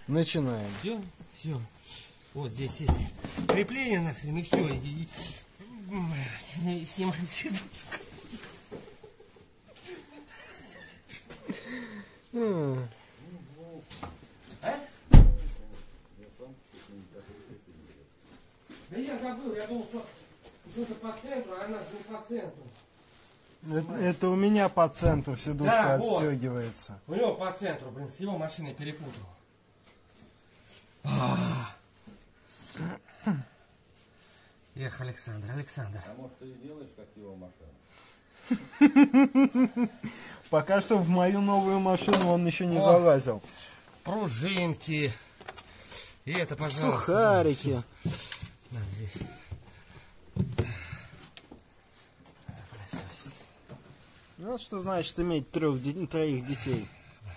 Начинаем. Все, все. Вот здесь эти крепления нахрен, и все. И снимаем сидушку. Да я забыл, я думал, что что-то по центру, а она не по центру. Это у меня по центру сидушка Да, вот. отстегивается. У него по центру, блин, с его машиной перепутал. Эх, Александр. А может, ты и делаешь, как его машина? Пока что в мою новую машину он еще не О. залазил. Пружинки. И это, пожалуйста. Сухарики. На, здесь. Вот что значит иметь троих детей.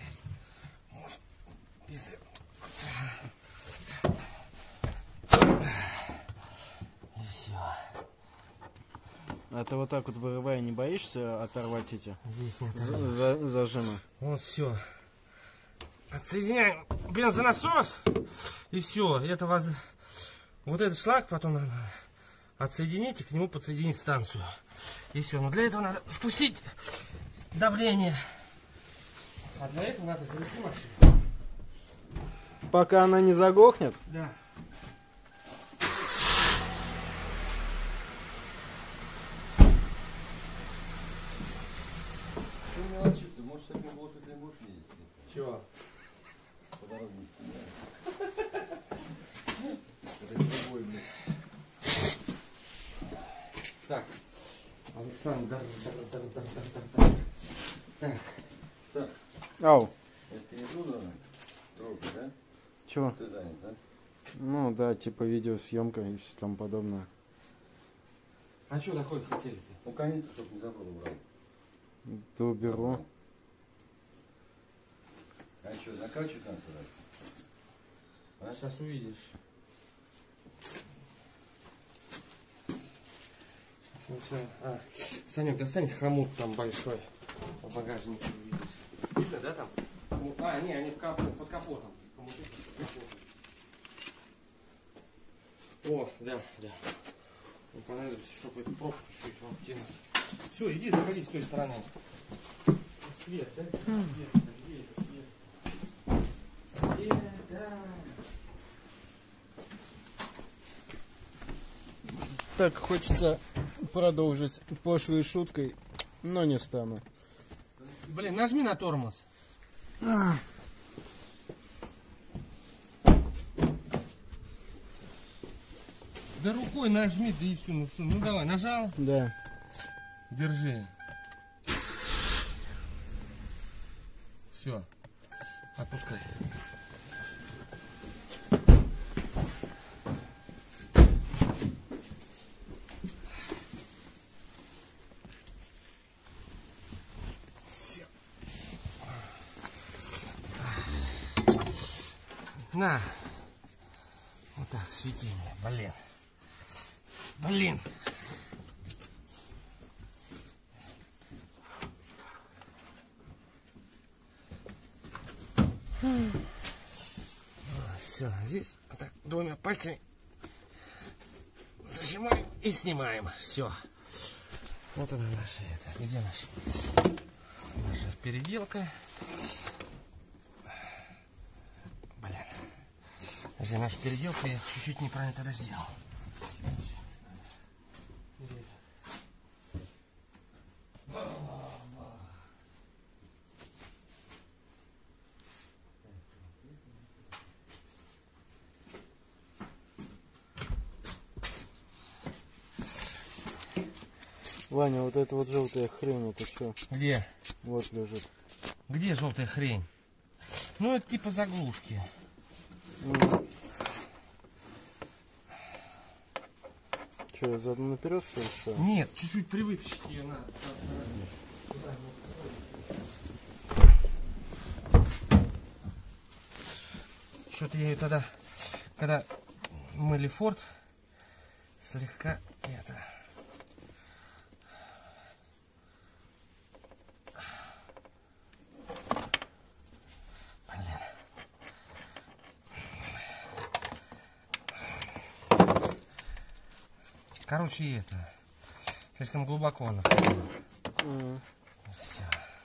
И все. А ты вот так вот вырывая, не боишься оторвать эти Здесь нет. зажимы? Вот все. Отсоединяем бензонасос. И все. Это вот этот шланг потом надо отсоединить и к нему подсоединить станцию. И все. Но для этого надо спустить давление. А для этого надо завести машину. Пока она не заглохнет? Да. Ты мелочиться, может, с таким лошадь не будешь ездить? Чего? По дороге. Это не другой, блин. Так. Александр. Так. Так, Ау. если не трудно, трудно, да? Чего? Ты занят, да? Ну да, типа видеосъемка и все там подобное. А что такое хотели-то? Ну, конец, чтобы не забыл убрать. Да уберу. А что, накачивать надо туда? А сейчас увидишь. Санек, достань хомут там большой. В багажнике увидишь. Видно, да, там? А, не, они под капотом. Хомуты под капотом. О, да. Мне понадобится, чтобы эту пробку чуть-чуть вам тянуть. Все, иди, заходи с той стороны. Свет, да? Свет, где это свет? Свет, да. Так, хочется продолжить пошлой шуткой, но не стану. Блин, нажми на тормоз. Да рукой нажми, да и все. Ну что, ну давай, нажал. Да. Держи. Все. Отпускай. Все. На. Вот так, свети мне. Блин. Все, здесь вот так двумя пальцами зажимаем и снимаем. Все. Вот она наша это. Где наша переделка? Блин. Если нашу переделку я чуть-чуть неправильно тогда сделал. Ваня, вот эта вот желтая хрень, это что? Где? Вот лежит. Где желтая хрень? Ну, это типа заглушки. Что, я задом наперед, что ли? Что? Нет, чуть-чуть привытащить ее надо. Что-то я ее тогда, когда мыли Форд, слегка это... Короче, это слишком глубоко насадил. Все.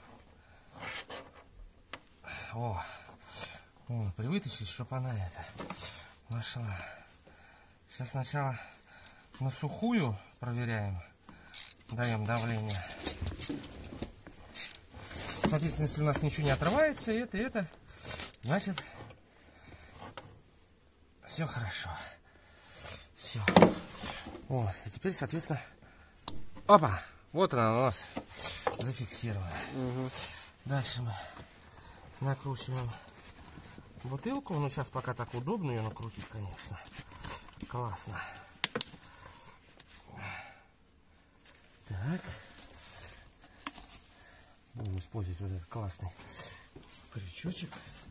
О, привытащить, чтобы она это нашла. Сейчас сначала на сухую проверяем, даем давление. Соответственно, если у нас ничего не отрывается, это, значит, все хорошо. Все. Вот, и теперь, соответственно, опа, вот она у нас зафиксирована. Дальше мы накручиваем бутылку. Ну, сейчас пока так удобно ее накрутить, конечно. Классно. Так. Будем использовать вот этот классный крючочек.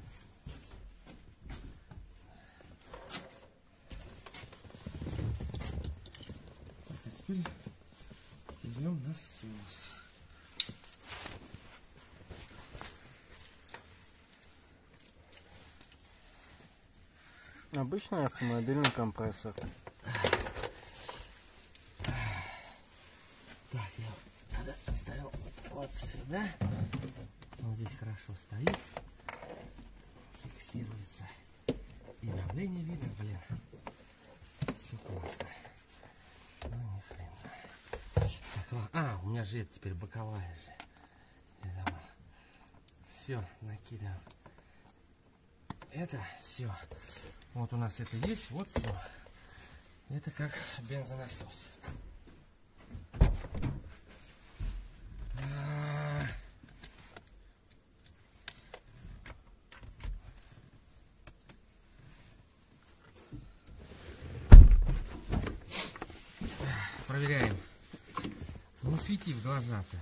А теперь идем насос. Обычный автомобильный компрессор. Так, я тогда отставил вот сюда. Он здесь хорошо стоит. Фиксируется. И давление видно, блин. Все классно. Ну, ни хрена. Так, ладно. У меня же это теперь боковая же. Все, накидываем. Это все. Вот у нас это есть, вот все. Это как бензонасос. Проверяем. Не свети в глаза-то.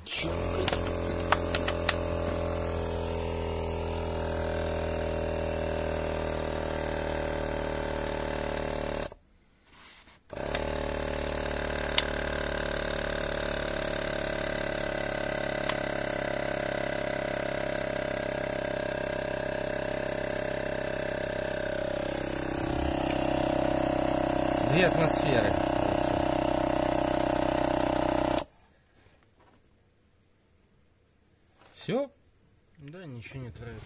Две атмосферы. Все? Да, ничего не травит.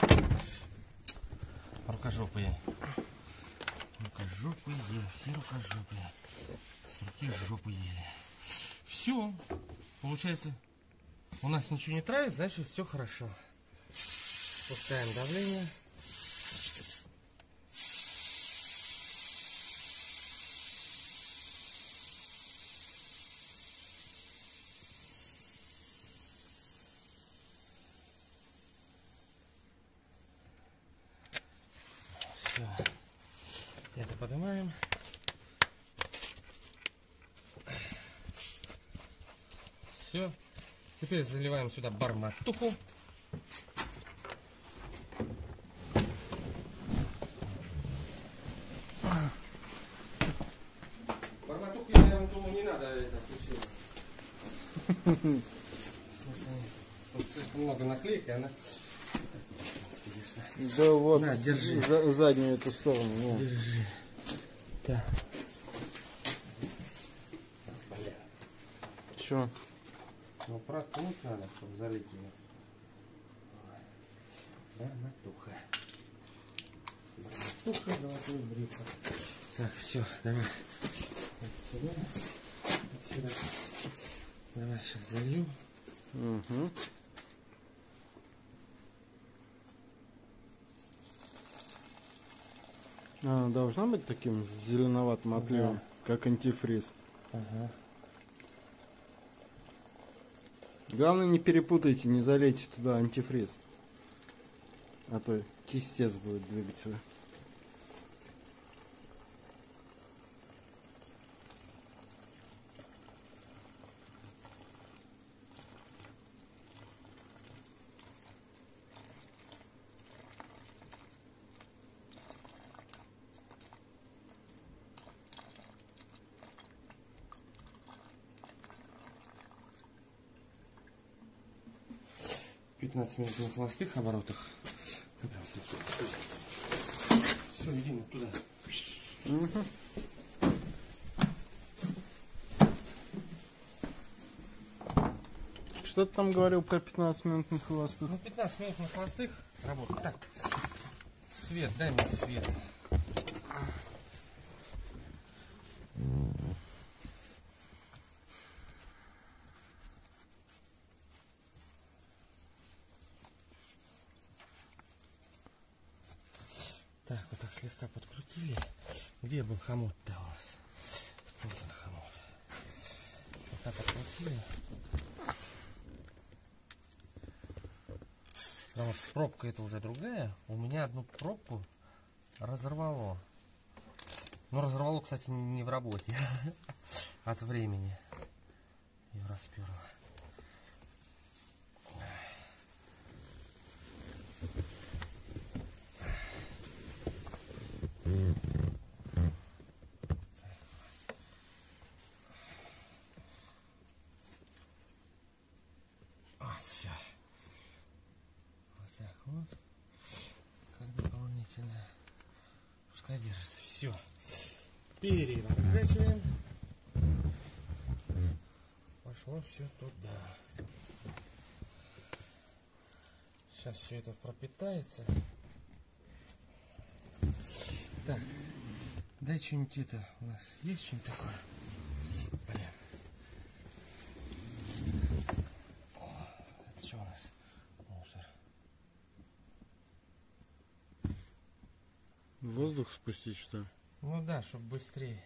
Рукожопые. Рукожопые. Все рукожопые. С руки жопу ели. Все. Получается, у нас ничего не травит, значит все хорошо. Пускаем давление. Это поднимаем. Все. Теперь заливаем сюда барматуху. Барматуху, я думаю, не надо это включить. Тут слишком много наклейки, она... Да вот, на, держи. Заднюю эту сторону. Ну. Держи. Так. Че? Ну, проткнуть надо, чтобы залить ее. Барматуха. Барматуха, золотой бритва. Так, все, давай. Сюда. Сюда. Давай, сейчас залью. Угу. Она должна быть таким зеленоватым отливом, да, как антифриз. Ага. Главное, не перепутайте, не залейте туда антифриз. А то кистец будет двигателя. Минут на холостых оборотах. Все, иди туда. Угу. что ты там говорил про 15 минут на холостых? Ну, 15 минут на холостых работает. Так, свет, дай мне свет. Так, вот так слегка подкрутили. Где был хомут-то у нас? Вот он, хомут. Вот так подкрутили. Потому что пробка это уже другая. У меня одну пробку разорвало. Но разорвало, кстати, не в работе. От времени. Ее расперло. Вот все. Вот так вот. Как дополнительно. Пускай держится. Все. Переворачиваем. Пошло все туда. Сейчас все это пропитается. Так. Дай что-нибудь это у нас. Есть что-нибудь такое? Блин. О, это что у нас? Мусор. Воздух спустить, что ли? Ну да, чтобы быстрее.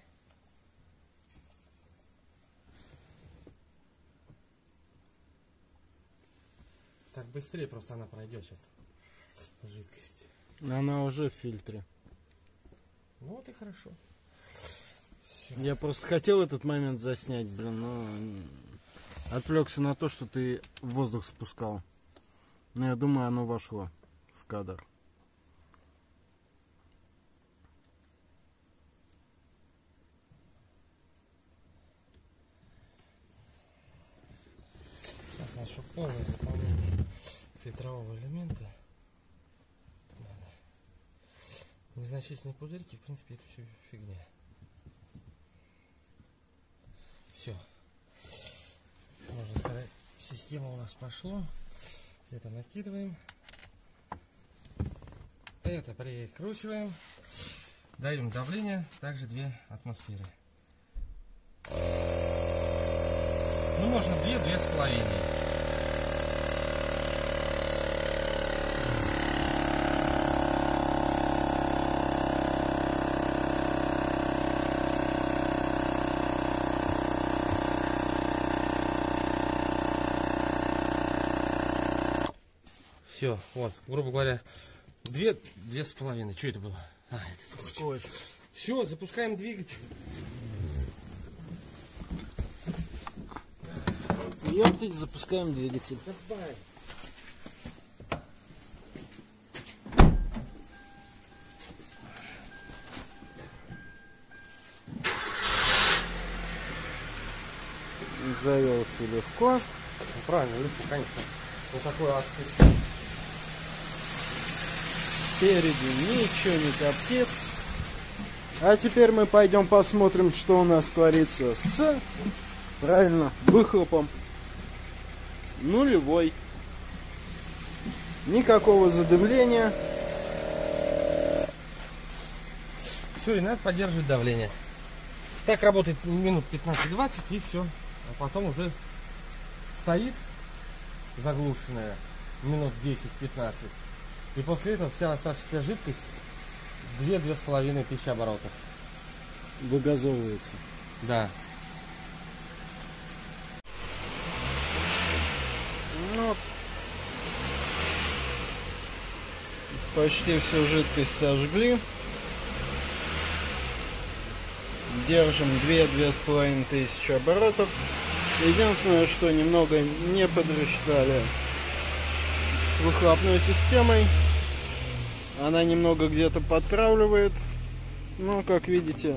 Так быстрее просто она пройдет сейчас. Жидкость. Она уже в фильтре. Ну вот и хорошо. Всё. Я просто хотел этот момент заснять, блин, но отвлекся на то, что ты воздух спускал. Но я думаю, оно вошло в кадр. Сейчас нашу полное заполнение фильтрового элемента. Надо. Незначительные пузырьки, в принципе, это все фигня. Все. Можно сказать, система у нас пошло. Это накидываем. Это прикручиваем. Даем давление, также 2 атмосферы. Ну, можно 2-2,5. Все, вот, грубо говоря, 2-2,5. Что это было? А, это скотч. Все, запускаем двигатель. Ёптить, запускаем двигатель. Давай. Завелся легко. Ну, правильно, легко, конечно. Вот такой адский. Спереди ничего не коптит. А теперь мы пойдем посмотрим, что у нас творится с, правильно, выхлопом. Нулевой. Никакого задымления. Все, и надо поддерживать давление. Так работает минут 15-20 и все. А потом уже стоит заглушенная минут 10-15. И после этого вся оставшаяся жидкость 2-2,5 тысячи оборотов. Выгазовывается. Да. Ну, почти всю жидкость сожгли. Держим 2-2,5 тысячи оборотов. Единственное, что немного не подрасчитали с выхлопной системой. Она немного где-то подтравливает. Но, как видите,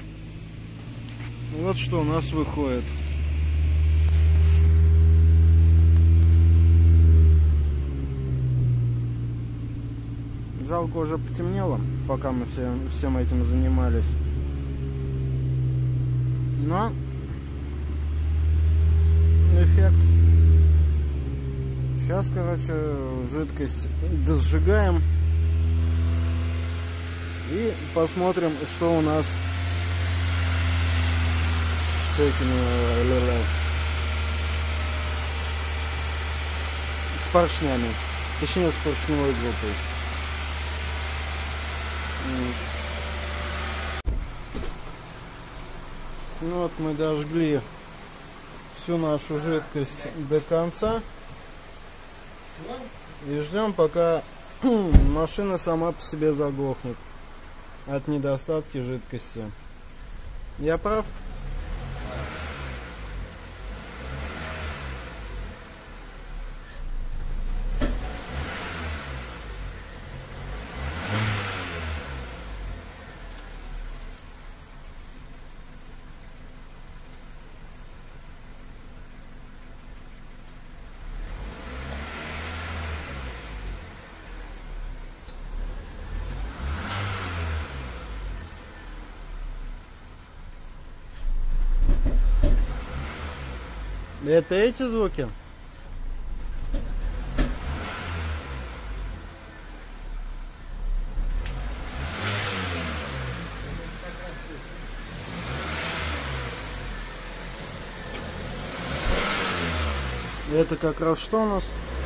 вот что у нас выходит. Жалко, уже потемнело, пока мы всем этим занимались. Но эффект Сейчас, короче, жидкость досжигаем. И посмотрим, что у нас с этими... с поршнями. Точнее, с поршневой группой. Ну вот мы дожгли всю нашу жидкость до конца. И ждем, пока машина сама по себе заглохнет от недостатки жидкости. Я прав? Это эти звуки? Это как раз что у нас?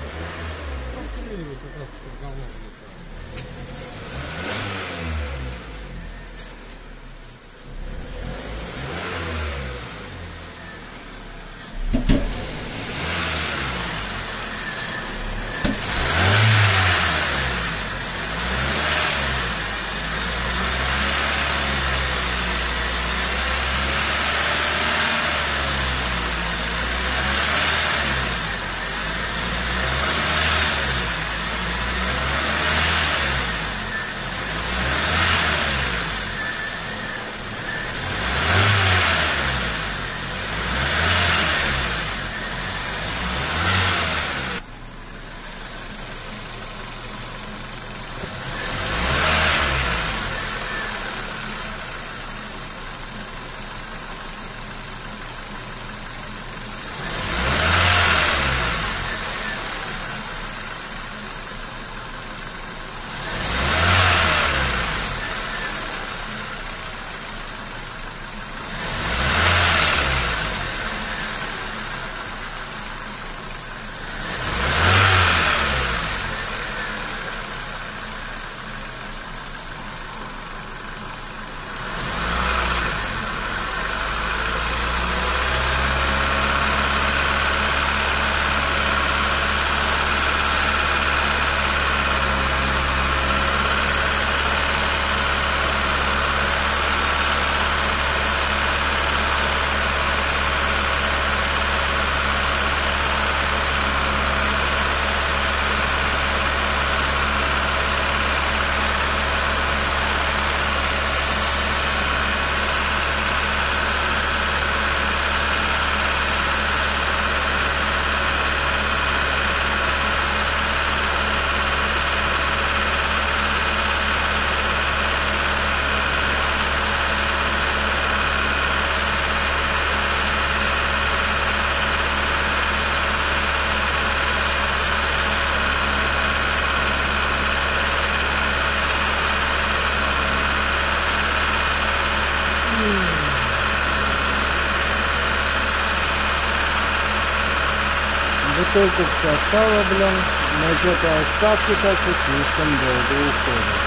Бутылку всосала, блин, но что-то остатки так-то слишком долго уходят.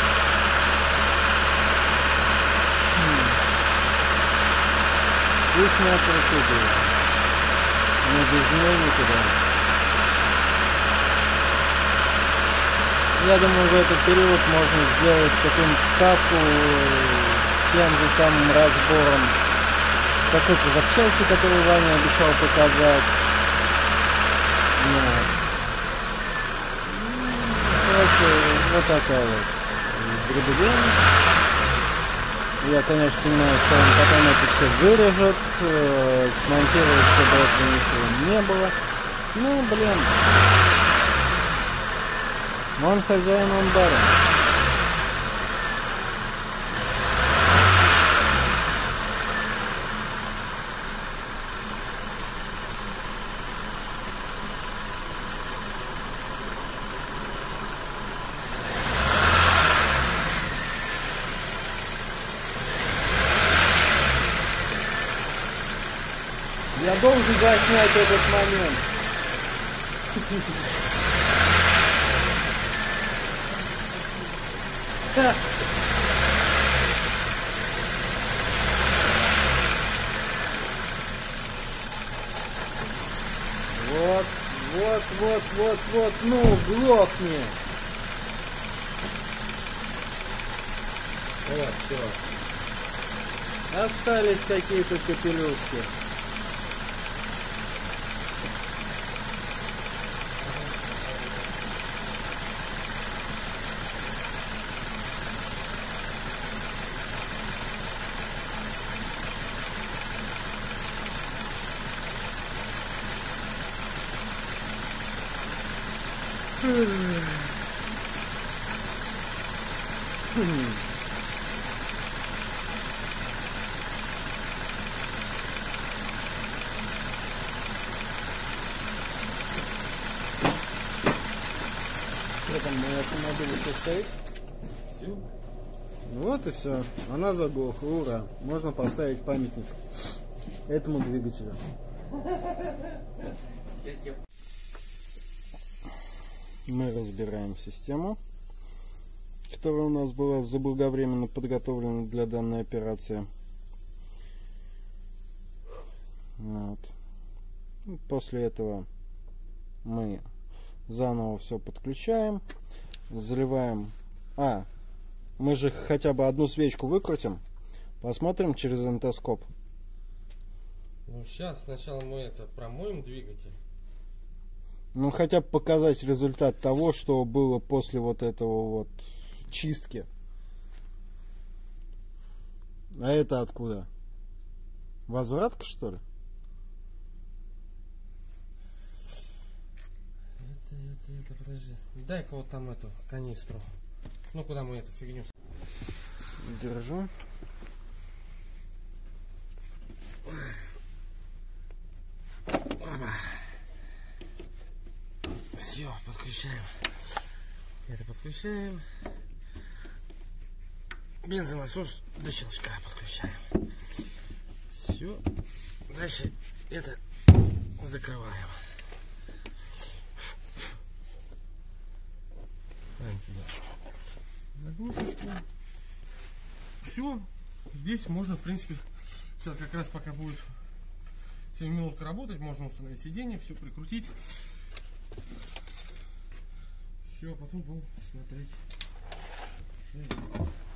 Вкусная процедура, но без нее никуда. Я думаю, в этот период можно сделать какую-нибудь ставку с тем же самым разбором какой-то запчасти, которую Ваня обещал показать. Короче, вот такая вот дребедень. Я, конечно, понимаю, что он потом это все вырежет, смонтирует, чтобы этого ничего не было. Ну, блин. Он хозяин, он барин. Он должен заснять этот момент. Ха. Вот, ну, глохни. Вот, все. Остались какие-то капелюшки. Что там, мой автомобиль еще стоит? Все. Вот и все. Она заглохла. Ура. Можно поставить памятник этому двигателю. Мы разбираем систему, которая у нас была заблаговременно подготовлена для данной операции. Вот. После этого мы заново все подключаем, заливаем. Мы же хотя бы одну свечку выкрутим, посмотрим через энтоскоп. Ну сейчас сначала мы промоем двигатель. Ну хотя бы показать результат того, что было после вот этого вот чистки. А это откуда? Возвратка, что ли? Это, подожди. Дай-ка вот там эту канистру. Ну куда мы эту фигню? Держу. Все, подключаем. Это подключаем. Бензонасос до щелчка подключаем. Все. Дальше это закрываем. Заглушечку. Все. Здесь можно, в принципе, сейчас как раз пока будет 7 минут работать, можно установить сиденье, все прикрутить. Все, а потом будем смотреть.